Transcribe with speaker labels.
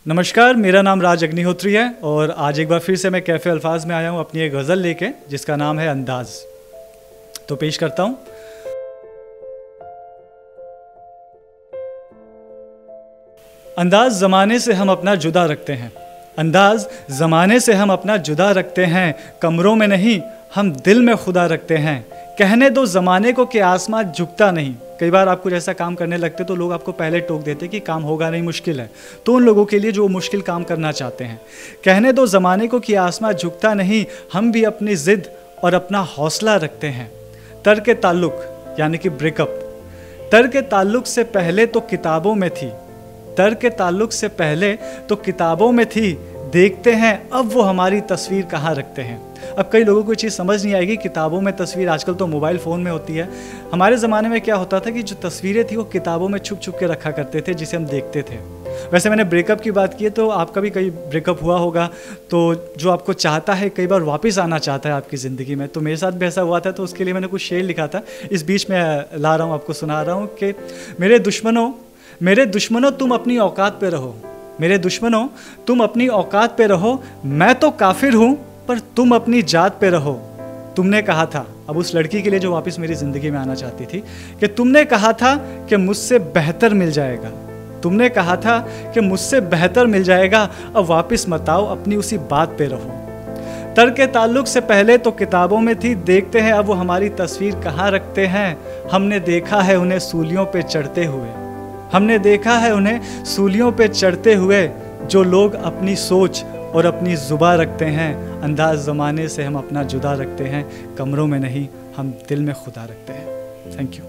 Speaker 1: नमस्कार, मेरा नाम राज अग्निहोत्री है और आज एक बार फिर से मैं कैफ़े अल्फाज में आया हूँ अपनी एक गज़ल लेके जिसका नाम है अंदाज़। तो पेश करता हूँ। अंदाज़ ज़माने से हम अपना जुदा रखते हैं, अंदाज़ ज़माने से हम अपना जुदा रखते हैं, कमरों में नहीं हम दिल में खुदा रखते हैं। कहने दो ज़माने को कि आसमान झुकता नहीं। कई बार आप कुछ ऐसा काम करने लगते तो लोग आपको पहले टोक देते कि काम होगा नहीं, मुश्किल है। तो उन लोगों के लिए जो मुश्किल काम करना चाहते हैं, कहने दो ज़माने को कि आसमान झुकता नहीं, हम भी अपनी ज़िद और अपना हौसला रखते हैं। तर्क ताल्लुक़ यानी कि ब्रेकअप, तर्क ताल्लुक़ से पहले तो किताबों में थी, तर्क ताल्लुक़ से पहले तो किताबों में थी, देखते हैं अब वो हमारी तस्वीर कहाँ रखते हैं। अब कई लोगों को ये चीज़ समझ नहीं आएगी, किताबों में तस्वीर आजकल तो मोबाइल फ़ोन में होती है। हमारे ज़माने में क्या होता था कि जो तस्वीरें थी वो किताबों में छुप छुप के रखा करते थे जिसे हम देखते थे। वैसे मैंने ब्रेकअप की बात की है तो आपका भी कई ब्रेकअप हुआ होगा, तो जो आपको चाहता है कई बार वापस आना चाहता है आपकी ज़िंदगी में। तो मेरे साथ भी ऐसा हुआ था, तो उसके लिए मैंने कुछ शेर लिखा था, इस बीच में ला रहा हूँ, आपको सुना रहा हूँ कि मेरे दुश्मनों तुम अपनी औकात पे रहो, मेरे दुश्मनों तुम अपनी औकात पे रहो, मैं तो काफिर हूँ पर तुम अपनी जात पे रहो। तुमने कहा था, अब उस लड़की के लिए जो वापस मेरी ज़िंदगी में आना चाहती थी, कि तुमने कहा था कि मुझसे बेहतर मिल जाएगा, तुमने कहा था कि मुझसे बेहतर मिल जाएगा, अब वापस मत आओ, अपनी उसी बात पे रहो। तर्क ताल्लुक़ से पहले तो किताबों में थी, देखते हैं अब वो हमारी तस्वीर कहाँ रखते हैं। हमने देखा है उन्हें सूलियों पे चढ़ते हुए, हमने देखा है उन्हें सूलियों पे चढ़ते हुए, जो लोग अपनी सोच और अपनी ज़ुबान रखते हैं। अंदाज़ ज़माने से हम अपना जुदा रखते हैं, कमरों में नहीं हम दिल में खुदा रखते हैं। Thank you.